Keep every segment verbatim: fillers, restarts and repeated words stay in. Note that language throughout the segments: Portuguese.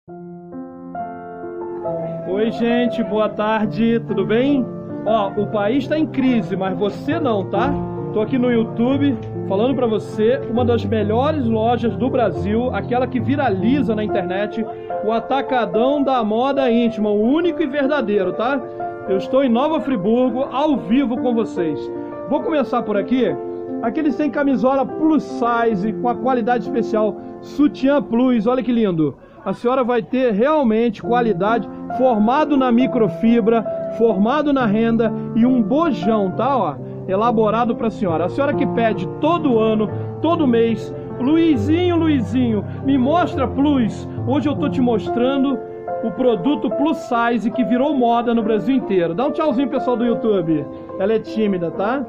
Oi, gente, boa tarde, tudo bem? Ó, o país tá em crise, mas você não, tá? Tô aqui no YouTube falando pra você uma das melhores lojas do Brasil, aquela que viraliza na internet, o Atacadão da Moda Íntima, o único e verdadeiro, tá? Eu estou em Nova Friburgo, ao vivo com vocês. Vou começar por aqui. Aqui eles têm camisola plus size, com a qualidade especial, sutiã plus, olha que lindo. A senhora vai ter realmente qualidade, formado na microfibra, formado na renda e um bojão, tá? Ó, elaborado para a senhora. A senhora que pede todo ano, todo mês, Luizinho, Luizinho, me mostra plus. Hoje eu tô te mostrando o produto plus size que virou moda no Brasil inteiro. Dá um tchauzinho, pessoal do YouTube. Ela é tímida, tá?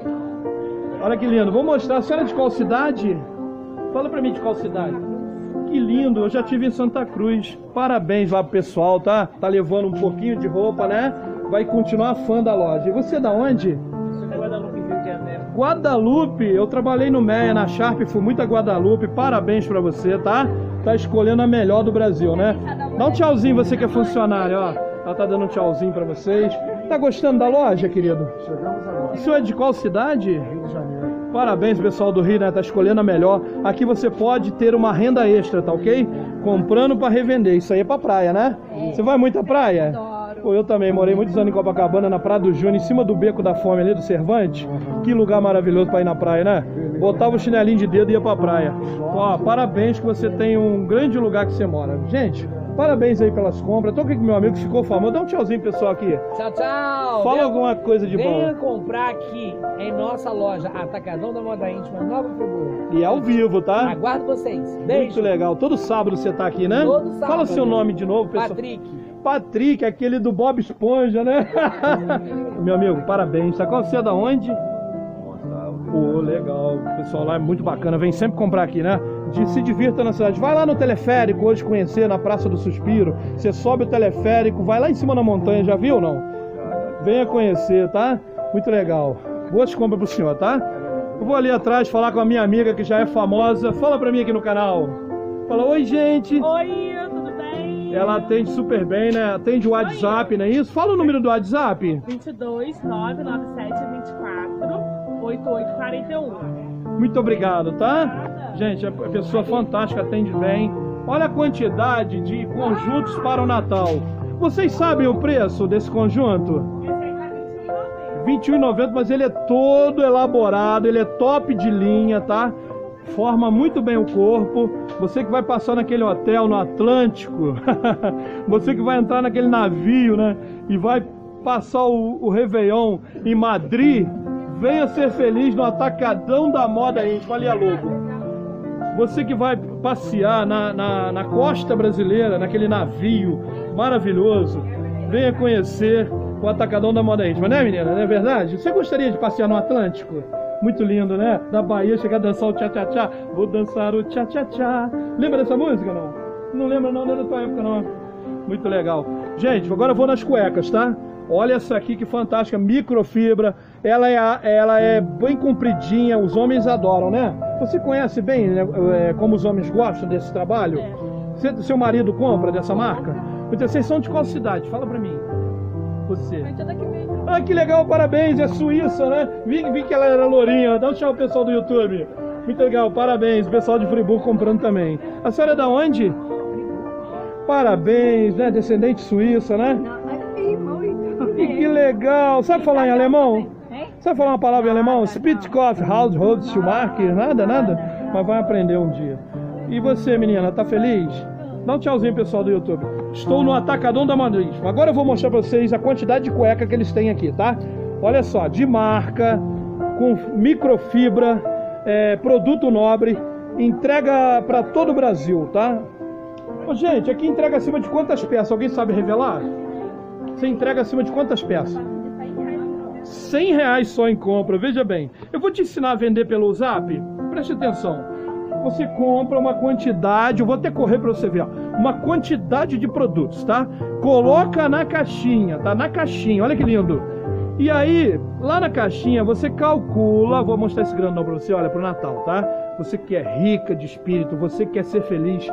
Olha que lindo. Vou mostrar. A senhora é de qual cidade? Fala pra mim de qual cidade. Que lindo. Eu já tive em Santa Cruz. Parabéns lá pro pessoal, tá? Tá levando um pouquinho de roupa, né? Vai continuar fã da loja. E você é da onde? Guadalupe, Rio de Janeiro. Guadalupe. Eu trabalhei no Meia, na Sharp, fui muito a Guadalupe. Parabéns pra você, tá? Tá escolhendo a melhor do Brasil, né? Dá um tchauzinho, você que é funcionário, ó. Ela tá dando um tchauzinho pra vocês. Tá gostando da loja, querido? Chegamos agora. O senhor é de qual cidade? Rio de Janeiro. Parabéns, pessoal do Rio, né? Tá escolhendo a melhor. Aqui você pode ter uma renda extra, tá ok? Comprando pra revender. Isso aí é pra praia, né? É. Você vai muito à praia? Adoro. Pô, eu também. Morei muitos anos em Copacabana, na Praia do Júnior, em cima do Beco da Fome ali, do Cervantes. Uhum. Que lugar maravilhoso pra ir na praia, né? Beleza. Botava o chinelinho de dedo e ia pra praia. Ó, parabéns que você tem um grande lugar que você mora. Gente, parabéns aí pelas compras. Tô aqui com meu amigo que ficou famoso. Dá um tchauzinho, pessoal, aqui. Tchau, tchau. Fala Venha, alguma coisa de bom. Venha comprar aqui em nossa loja Atacadão da Moda Íntima, Nova Friburgo. E ao vivo, tá? Aguardo vocês. Beijo. Muito legal. Todo sábado você tá aqui, né? Todo sábado. Fala seu nome de novo, pessoal. Patrick. Patrick, aquele do Bob Esponja, né? Meu amigo, parabéns. Tá com você da onde? Pô, legal. O pessoal lá é muito bacana. Vem sempre comprar aqui, né? De, se divirta na cidade. Vai lá no teleférico hoje conhecer, na Praça do Suspiro. Você sobe o teleférico, vai lá em cima na montanha. Já viu ou não? Venha conhecer, tá? Muito legal. Boas compras pro senhor, tá? Eu vou ali atrás falar com a minha amiga que já é famosa. Fala pra mim aqui no canal. Fala, oi, gente. Oi, tudo bem? Ela atende super bem, né? Atende o WhatsApp, não é isso? Fala o número do WhatsApp. vinte e dois, nove nove sete, vinte e quatro, oitenta e oito quarenta e um. Muito obrigado, tá? Gente, a pessoa fantástica, atende bem. Olha a quantidade de conjuntos para o Natal. Vocês sabem o preço desse conjunto? vinte e um reais e noventa centavos, mas ele é todo elaborado, ele é top de linha, tá? Forma muito bem o corpo. Você que vai passar naquele hotel no Atlântico, você que vai entrar naquele navio, né? E vai passar o, o Réveillon em Madrid, venha ser feliz no Atacadão da Moda Íntima, ali a logo. Você que vai passear na, na, na costa brasileira, naquele navio maravilhoso, venha conhecer o Atacadão da Moda Íntima, né, menina? Não é verdade? Você gostaria de passear no Atlântico? Muito lindo, né? Da Bahia, chegar a dançar o tchá-tchá-tchá. Vou dançar o tchá-tchá-tchá. Lembra dessa música, não? Não lembra, não? Não é da tua época, não. Muito legal. Gente, agora eu vou nas cuecas, tá? Olha essa aqui que fantástica, microfibra. Ela é, ela é bem compridinha, os homens adoram, né? Você conhece bem, né, é, como os homens gostam desse trabalho? É. Você, seu marido compra dessa marca? Então, vocês são de qual cidade? Fala pra mim. Você. Foi daqui mesmo. Ah, que legal, parabéns, é suíça, né? Vi, vi que ela era lourinha. Dá um tchau pro pessoal do YouTube. Muito legal, parabéns, o pessoal de Friburgo comprando também. A senhora é da onde? Parabéns, né? Descendente suíça, né? E que legal! Sabe falar em alemão? Sabe falar uma palavra em alemão? Spitzkopf, Haushold, Schumacher, nada, nada? Mas vai aprender um dia. E você, menina, tá feliz? Dá um tchauzinho, pessoal do YouTube. Estou no Atacadão da Moda Íntima. Agora eu vou mostrar pra vocês a quantidade de cueca que eles têm aqui, tá? Olha só, de marca, com microfibra, é, produto nobre, entrega pra todo o Brasil, tá? Ô, gente, aqui entrega acima de quantas peças? Alguém sabe revelar? Você entrega acima de quantas peças? cem reais só em compra, veja bem. Eu vou te ensinar a vender pelo Zap. Preste atenção. Você compra uma quantidade, eu vou até correr para você ver, ó, uma quantidade de produtos, tá? Coloca na caixinha, tá? Na caixinha, olha que lindo. E aí, lá na caixinha, você calcula, vou mostrar esse grandão para você, olha, pro Natal, tá? Você que é rica de espírito, você que quer ser feliz.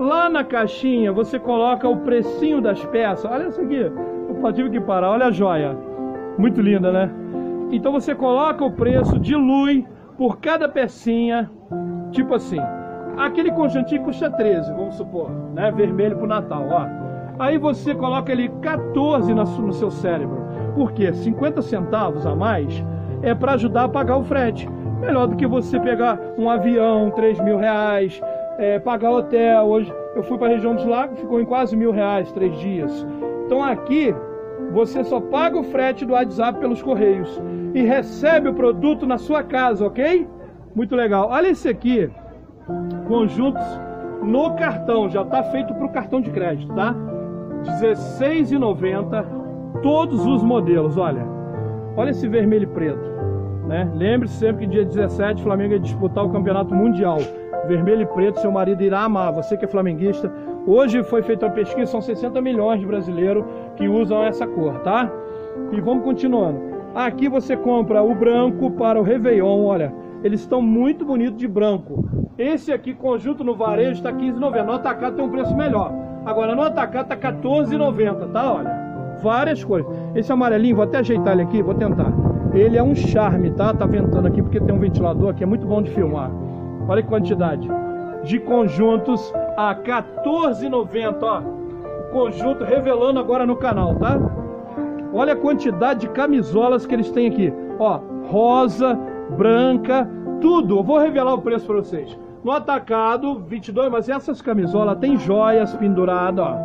Lá na caixinha você coloca o precinho das peças. Olha isso aqui, eu tive que parar, olha a joia. Muito linda, né? Então você coloca o preço, dilui por cada pecinha, tipo assim. Aquele conjuntinho custa treze, vamos supor, né? Vermelho pro Natal, ó. Aí você coloca ali quatorze no seu cérebro. Por quê? cinquenta centavos a mais é para ajudar a pagar o frete. Melhor do que você pegar um avião, três mil reais, é, pagar hotel. Hoje eu fui para a região dos lagos, ficou em quase mil reais, três dias. Então aqui você só paga o frete do WhatsApp pelos correios e recebe o produto na sua casa, ok? Muito legal. Olha esse aqui, conjuntos no cartão, já está feito para o cartão de crédito, tá? dezesseis reais e noventa centavos, todos os modelos, olha. Olha esse vermelho e preto, né? Lembre-se sempre que dia dezessete o Flamengo ia disputar o campeonato mundial. Vermelho e preto, seu marido irá amar, você que é flamenguista. Hoje foi feita uma pesquisa, são sessenta milhões de brasileiros que usam essa cor, tá? E vamos continuando. Aqui você compra o branco para o Réveillon, olha. Eles estão muito bonitos de branco. Esse aqui, conjunto no varejo, está quinze reais e noventa centavos. No atacado tem um preço melhor. Agora, no atacado está quatorze reais e noventa centavos, tá? Olha, várias cores. Esse amarelinho, vou até ajeitar ele aqui, vou tentar. Ele é um charme, tá? Tá ventando aqui porque tem um ventilador aqui, é muito bom de filmar. Olha que quantidade de conjuntos a quatorze reais e noventa centavos, ó. O conjunto revelando agora no canal, tá? Olha a quantidade de camisolas que eles têm aqui. Ó, rosa, branca, tudo. Eu vou revelar o preço para vocês. No atacado, vinte e dois, mas essas camisolas tem joias penduradas, ó.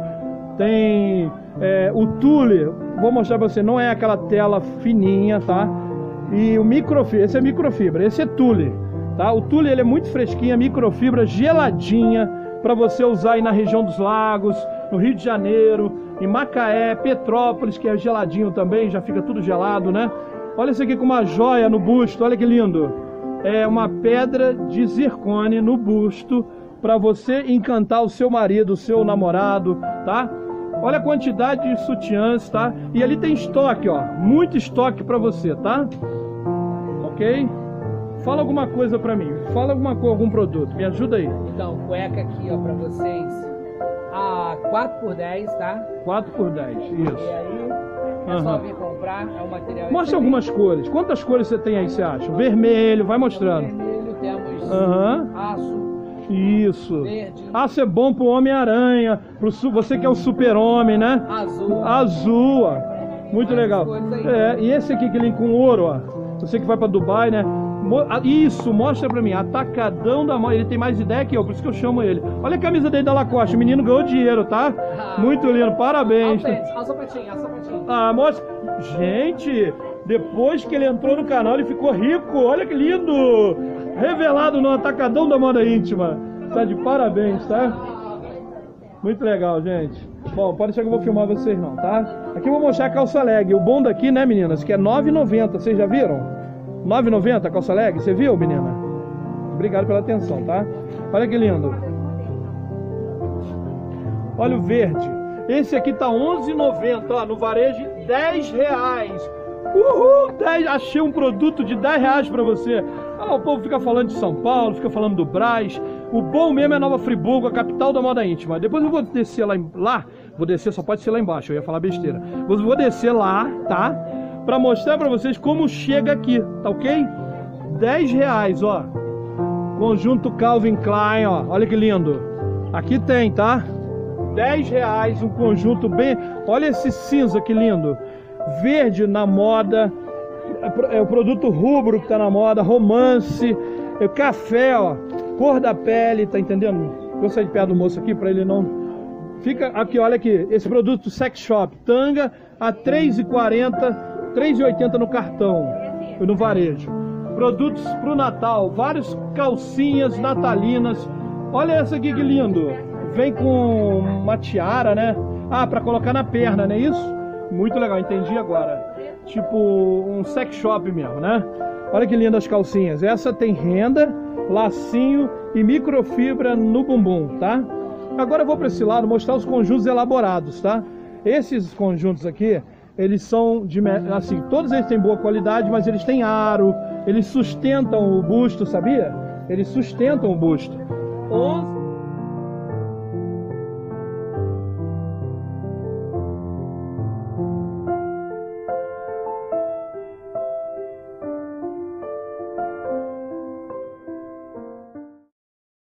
Tem é, o tule, vou mostrar para você, não é aquela tela fininha, tá? E o microfibra, esse é microfibra, esse é tule, tá? O tule ele é muito fresquinho, microfibra geladinha, para você usar aí na região dos lagos, no Rio de Janeiro, em Macaé, Petrópolis, que é geladinho também, já fica tudo gelado, né? Olha isso aqui com uma joia no busto, olha que lindo. É uma pedra de zircone no busto, para você encantar o seu marido, o seu namorado, tá? Olha a quantidade de sutiãs, tá? E ali tem estoque, ó, muito estoque para você, tá? Ok? Fala alguma coisa para mim, fala alguma coisa, algum produto, me ajuda aí. Então, cueca aqui, ó, para vocês, a quatro por dez, tá? quatro por dez, isso. E aí, é Uhum. só vir comprar, é um material Mostra excelente. algumas cores, quantas cores você tem aí, você acha? Vermelho, vai mostrando. Vermelho, temos Uhum. aço, Isso. verde, Aço é bom pro Homem-Aranha, pro su... você que é o super-homem, né? azul. Azul, ó. Muito Várias legal. cores aí. É, e esse aqui que ele com ouro, ó. Você que vai pra Dubai, né? Mo- ah, Isso, mostra pra mim. Atacadão da moda. Ele tem mais ideia que eu, por isso que eu chamo ele. Olha a camisa dele da Lacoste. O menino ganhou dinheiro, tá? Ah, Muito lindo, parabéns. Olha o sapatinho, olha o sapatinho. Ah, mostra. Gente, depois que ele entrou no canal, ele ficou rico. Olha que lindo. Revelado no Atacadão da Moda Íntima. Tá de parabéns, tá? Muito legal, gente. Bom, pode deixar que eu vou filmar vocês não, tá? Aqui eu vou mostrar a calça leg. O bom daqui, né, meninas, que é nove reais e noventa centavos. Vocês já viram? nove reais e noventa centavos a calça leg. Você viu, menina? Obrigado pela atenção, tá? Olha que lindo. Olha o verde. Esse aqui tá onze reais e noventa centavos, ó, no varejo dez reais. Uhul, dez, achei um produto de dez reais pra você. Ah, o povo fica falando de São Paulo, fica falando do Brás. O bom mesmo é Nova Friburgo, a capital da moda íntima. Depois eu vou descer lá, em, lá, vou descer, só pode ser lá embaixo, eu ia falar besteira. Mas eu vou descer lá, tá? Pra mostrar pra vocês como chega aqui, tá ok? dez reais, ó. Conjunto Calvin Klein, ó. Olha que lindo. Aqui tem, tá? dez reais, um conjunto bem... Olha esse cinza, que lindo. Verde na moda. É o produto rubro que tá na moda. Romance. É café, ó. Cor da pele, tá entendendo? Vou sair de perto do moço aqui pra ele não... Fica aqui, olha aqui. Esse produto Sex Shop. Tanga a três reais e quarenta centavos. três reais e oitenta centavos no cartão. No varejo. Produtos pro Natal. Vários calcinhas natalinas. Olha essa aqui que lindo. Vem com uma tiara, né? Ah, pra colocar na perna, não é isso? Muito legal, entendi agora. Tipo um sex shop mesmo, né? Olha que lindas as calcinhas. Essa tem renda, lacinho e microfibra no bumbum, tá? Agora eu vou para esse lado mostrar os conjuntos elaborados, tá? Esses conjuntos aqui, eles são de... assim, todos eles têm boa qualidade, mas eles têm aro, eles sustentam o busto, sabia? Eles sustentam o busto. onze